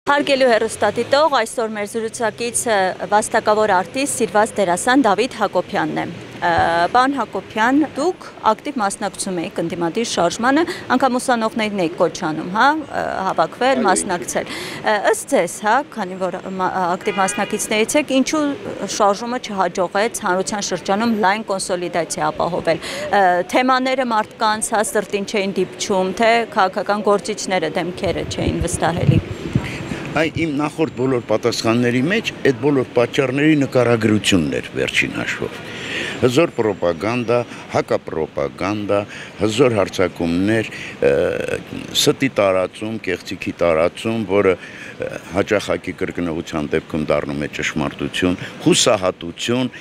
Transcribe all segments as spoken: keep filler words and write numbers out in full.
Հարգելի հեռուստադիտող, այսօր մեր զրուցակիցը վաստակավոր արտիստ, սիրված դերասան Դավիթ Հակոբյանն է։ Պարոն Հակոբյան, դուք ակտիվ մասնակցում եք ընդդիմադիր շարժմանը, անգամ ուսանողներն եք կոչանում, հա, հավաքվել, մասնակցել։ Ըստ ձեզ, հա, քանի որ ակտիվ մասնակիցներից եք, ինչու շարժումը չհաջողեց հանրության շրջանում լայն կոնսոլիդացիա ապահովել։ Թեմաները մարդկանց հա սրտին չէին դիպչում, թե քաղաքական գործիչները դեմքերը չէին վստահելի։ Այ իմ նախորդ բոլոր պատասխանների մեջ այդ բոլոր պատճառների նկարագրությունն էր վերջին հաշվով։ Հզոր պրոպագանդա, հակապրոպագանդա, հզոր հարձակումներ, ստի տարածում, կեղծիքի տարածում, որը հաճախակի կրկնողության դեպքում դառնում է ճշմարտություն, հուսահատություն,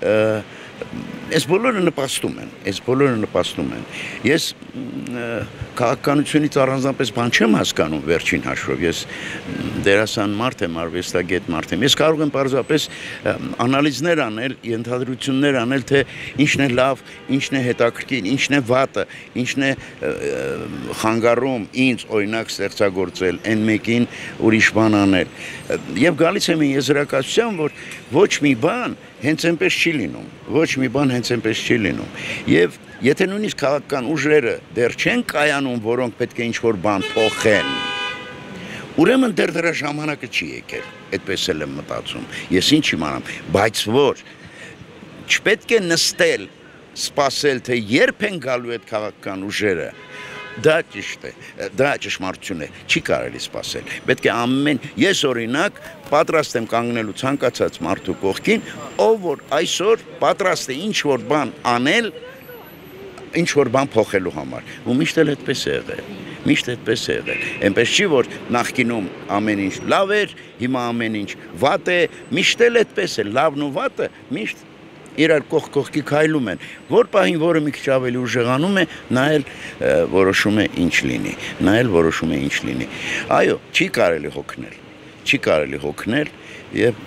Այս բոլորը նպաստում են, այս բոլորը նպաստում են։ Ես քաղաքականությունից առանձնապես բան չեմ հասկանում վերջին հաշվով, ես դերասան մարդ եմ, արվեստագետ մարդ եմ, ես կարող եմ պարզապես անալիզներ անել, ենթադրություններ անել, թե ինչն է լավ, ինչն է հետաքրքիր, ինչն է վատը, ինչն է խանգարում ինձ օրինակ ստեղծագործել, այն մեկին ուրիշ բան անել։ Եվ գալիս եմ եզրակացության, որ ոչ մի բան հենց այնպես չի լինում, ոչ մի բան հենց այնպես չի լինում։ Եվ եթե նույնիսկ քաղաքական ուժերը դեռ չեն կայանում, որոնք պետք է ինչ-որ բան փոխեն, ուրեմն դեռ դրա ժամանակը չի եկել, այդպես էլ եմ մտածում, ես ինչ իմանամ, բայց որ չպետք է նստել, սպասել, թե երբ են գալու այդ քաղաքական ուժերը, դա ճիշտ է, դա ճշմարտություն է, չի կարելի սպասել, պետք է ամեն, ես օրինակ պատրաստ եմ կանգնելու ցանկացած մարդու կողքին, ով որ այսօր պատրաստ է ինչ-որ բան անել, ինչ-որ բան փոխելու համար, ու միշտ էլ այդպես է եղել, միշտ այդպես է եղել, այնպես չի, որ նախկինում ամեն ինչ լավ էր, հիմա ամեն ինչ վատ է, միշտ էլ այդպես է, լավն ու վատը միշտ իրար կողք-կողքի քայլում են, որ պահին, որը մի քիչ ավելի ուժեղանում է, նա էլ որոշում է ինչ լինի, նա էլ որոշում է ինչ լինի։ Այո, չի կարելի հոգնել, չի կարելի հոգնել եւ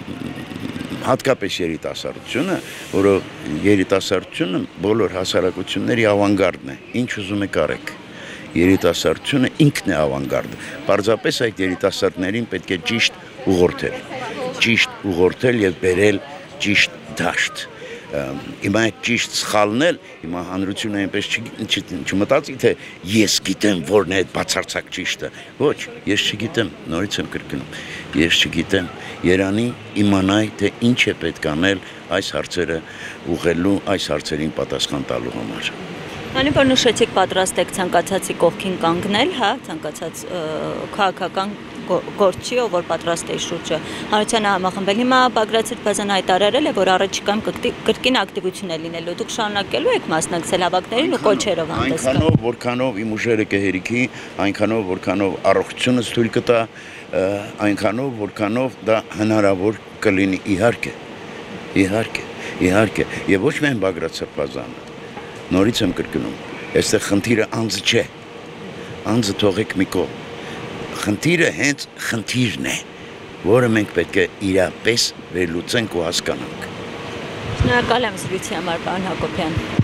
հատկապես երիտասարդությունը, որը երիտասարդությունը բոլոր հասարակությունների ավանգարդն է, ինչ ուզում եք արեք։ Երիտասարդությունը ինքն է ավանգարդը, պարզապես այդ երիտասարդներին պետք է ճիշտ ուղղորդել, ճիշտ ուղղորդել եւ բերել ճիշտ դաշտ։ Հիմա այդ ճիշտ սխալնել, հիմա հանրությունը այնպես չմտածի, թե ես գիտեմ որն է այդ բացարձակ ճիշտը։ Ոչ, ես չգիտեմ, նորից եմ կրկնում, ես չգիտեմ, երանի իմանայի, թե ինչ է պետք անել այս հարցերը ուղղելու, այս հարցերին պատասխան տալու համար։ Քանի որ նշեցիք պատրաստ եք ցանկացածի կողքին կանգնել, հա, ցանկացած քաղաքական գործի, ով որ պատրաստ է շուրջը հանրությանը համախմբել։ Հիմա Բագրատ Սրբազանը հայտարարել է, որ առաջիկայում կրկին ակտիվություն է լինելու։ Դուք շարունակելու եք մասնակցել հավաքներին ու կոչերով հանդես գալ։ Այնքանով, որքանով իմ ուժերը կհերիքի, այնքանով, որքանով առողջությունս թույլ կտա, այնքանով, որքանով դա հնարավոր կլինի, իհարկե, իհարկե, իհարկե, եւ ոչ միայն Բագրատ Սրբազանը։ Նորից եմ կրկնում, այստեղ խնդիրը անձը չէ, անձը թողեք մի կողմ, խնդիրը հենց խնդիրն է, որը մենք պետք է իրապես վերլուծենք ու հասկանանք։ Շնորհակալ եմ զրույցի համար, պարոն Հակոբյան։